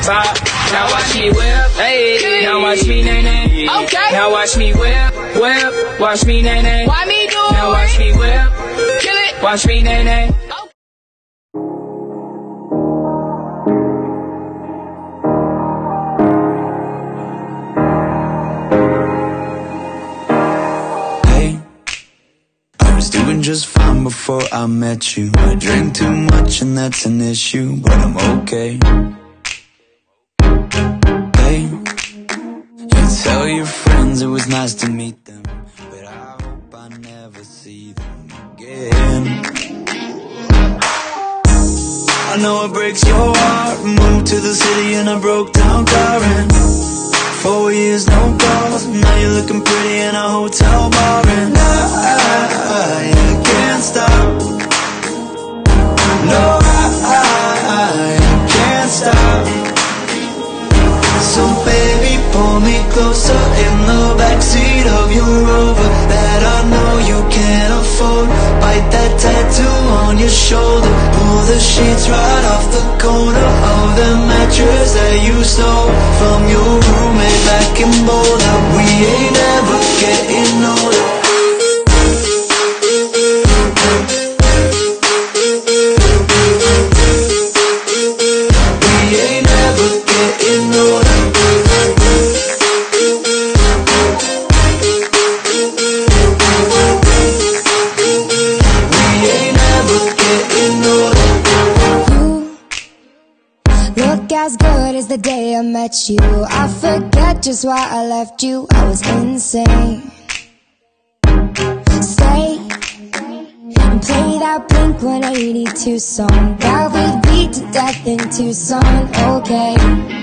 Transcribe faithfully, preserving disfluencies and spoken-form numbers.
bop. Now watch me whip, hey. Now watch me nay nay. Okay. Now watch me whip, whip. Watch me nay nay. Why me do it? Now watch me whip, Kill it. watch me nay nay. Doing just fine before I met you. I drink too much and that's an issue, but I'm okay. Hey, you tell your friends it was nice to meet them, but I hope I never see them again. I know it breaks your heart. Moved to the city in a broke down car, and four years no calls. Now you're looking pretty in a hotel bar, and I, I, I can't stop. No, I, I, I can't stop. So baby, pull me closer in the backseat of your Rover that I know you can't afford. Bite that tattoo on your shoulder. Pull the sheets right off the corner of the mattress that you stole from your roommate back in Boulder. We ain't ever getting older. We ain't ever getting older. We ain't ever getting older. Look as good as the day I met you. I forget just why I left you. I was insane. Stay and play that Blink one eighty-two song that we beat to death in Tucson. Okay.